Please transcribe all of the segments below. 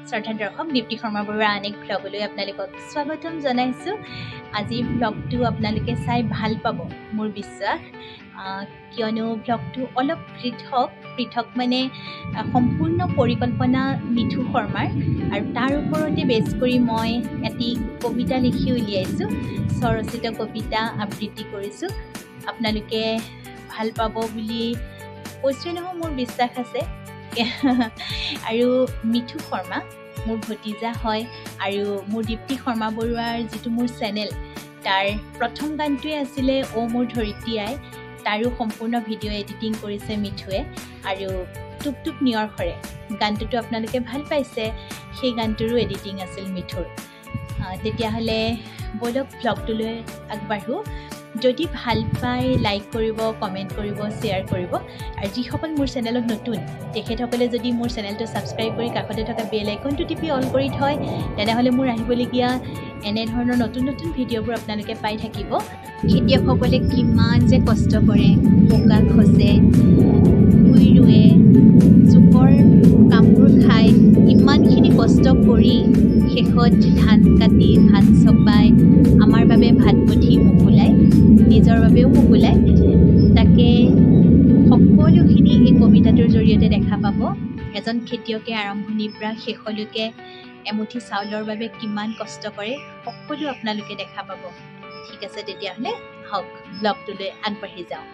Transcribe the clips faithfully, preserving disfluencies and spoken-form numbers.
শ্ৰদ্ধা দৰ্শক দীপ্তি শৰ্মা বৰুৱাৰ আন এক ভ্লগলৈ আপোনালোকক স্বাগতম জনাইছোঁ। আজি ভ্লগটো আপোনালোকে চাই ভাল পাব মোৰ বিশ্বাস, কিয়নো ভ্লগটো অলপ পৃথক পৃথক মানে সম্পূৰ্ণ পৰিকল্পনা মিঠু শৰ্মাৰ, আৰু তাৰ ওপৰতে বেছ কৰি মই এটি কবিতা লিখি উলিয়াইছোঁ। স্বৰচিত কবিতা আবৃত্তি কৰিছোঁ। আপোনালোকে ভাল পাব বুলি কৈছোঁ নহয়, মোৰ বিশ্বাস আছে। আৰু মিঠু শৰ্মা মোৰ ভতিজা হয়, আৰু মোৰ দীপ্তি শৰ্মা বৰুৱাৰ যিটো মোৰ চেনেল, তাৰ প্ৰথম গানটোৱে আছিলে অ' মোৰ ধৰিত্ৰী আই। তাৰো সম্পূৰ্ণ ভিডিঅ' এডিটিং কৰিছে মিঠুৱে, আৰু টুপ টুপ নিয়ৰখৰে গানটোতো আপোনালোকে ভাল পাইছে, সেই গানটোৰো এডিটিং আছিল মিঠুৰ। তেতিয়াহ'লে ব'লক ভ্লগটোলৈ আগবাঢ়োঁ। যদি ভাল পায় লাইক কৰিব, কমেণ্ট কৰিব, শ্বেয়াৰ কৰিব, আৰু যিসকল মোৰ চেনেলত নতুন তেখেতসকলে যদি মোৰ চেনেলটো ছাবস্ক্ৰাইব কৰি কাষতে থকা বেল আইকনটো টিপি অল কৰি থয়, তেনেহ'লে মোৰ আহিবলগীয়া এনেধৰণৰ নতুন নতুন ভিডিঅ'বোৰ আপোনালোকে পাই থাকিব। খেতিয়কসকলে কিমান যে কষ্ট কৰে, বোকা খচে, ভুই ৰুৱে, জোকৰ কামবোৰ খাই, ইমানখিনি কষ্ট কৰি শেষত ধান কাটি ভাত চপাই আমাৰ বাবে ভাত মুঠি মোকোলাই, নিজৰ বাবেও মোকোলাই। তাকে সকলোখিনি এই কবিতাটোৰ জৰিয়তে দেখা পাব। এজন খেতিয়কে আৰম্ভণিৰ পৰা শেষলৈকে এমুঠি চাউলৰ বাবে কিমান কষ্ট কৰে, সকলো আপোনালোকে দেখা পাব। ঠিক আছে, তেতিয়াহ'লে হওক ব্লগটোলৈ আগবাঢ়ি যাওঁ।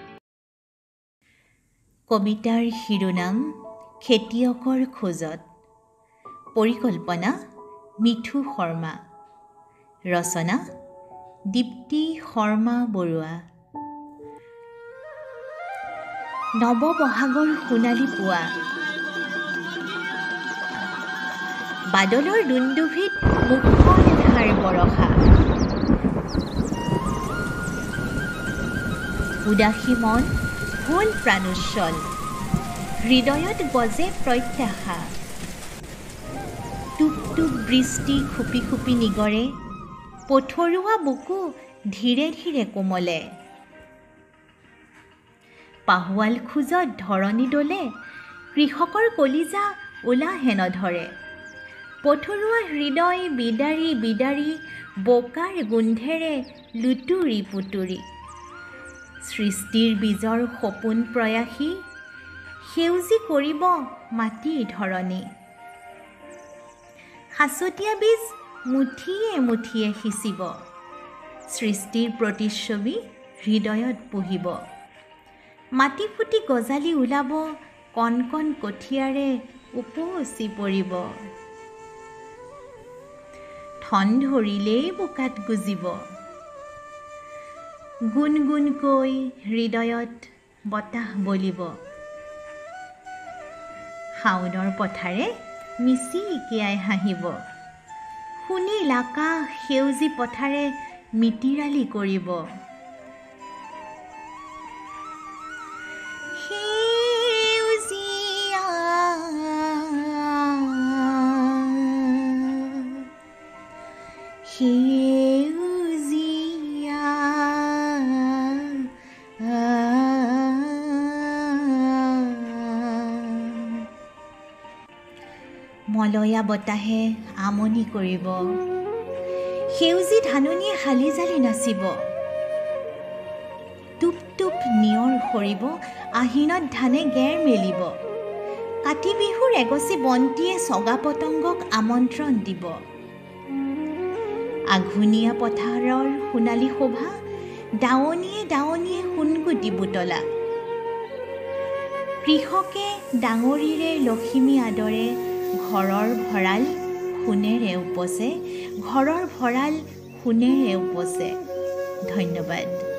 কবিতাৰ শিৰোনাম খেতিয়কৰ খোজত। পৰিকল্পনা মিঠু শৰ্মা। ৰচনা দীপ্তি শৰ্মা বৰুৱা। নৱ বহাগৰ সোণালী পুৱা, বাদলৰ দুন্দুভিত মুখৰ ধাৰ বৰষা, উদাসী মন হ'ল প্ৰাণোচ্ছল, হৃদয়ত গজে প্ৰত্যাশা। টুপ টুপ বৃষ্টি খুপি খুপি নিগৰে, পথৰুৱা বুকু ধীৰে ধীৰে কোমলে। পাহুৱাল খোজত ধৰণী দলে, কৃষকৰ কলিজা ওলাহে নধৰে। পথৰুৱা হৃদয় বিদাৰি বিদাৰি, বোকাৰ গোন্ধেৰে লুতুৰি পুতুৰি। সৃষ্টিৰ বীজৰ সপোন প্ৰয়াসী, সেউজী কৰিব মাটিৰ ধৰণী। সাঁচতীয়া বীজ মুঠিয়ে মুঠিয়ে সিঁচিব, সৃষ্টিৰ প্ৰতিচ্ছবি হৃদয়ত পুহিব। মাটি ফুটি গজালি ওলাব, কণ কণ কঠীয়াৰে উপচি পৰিব। ঠন ধৰিলেই বোকাত গুজিব, গুণ গুণকৈ হৃদয়ত বতাহ বলিব। শাওনৰ পথাৰে মিচিকিয়াই হাঁহিব, সুনীল আকাশ সেউজী পথাৰে মিতিৰালি কৰিব। সেউজীয়া সেউজীয়া মলয়া বতাহে আমনি কৰিব, সেউজী ধাননিয়ে শালি জালি নাচিব। টুপ টুপ নিয়ৰ সৰিব, আহিনত ধানে গেৰ মেলিব। কাতি বিহুৰ এগছি বন্তিয়ে চগা পতংগক আমন্ত্ৰণ দিব। আঘোণীয়া পথাৰৰ সোণালী শোভা, দাৱনীয়ে দাৱনীয়ে সোণগুটি বুটলা। কৃষকে ডাঙৰিৰে লখিমী আদৰে, ঘৰৰ ভঁৰাল সোণেৰে উপচে, ঘৰৰ ভঁৰাল সোণেৰে উপচে। ধন্যবাদ।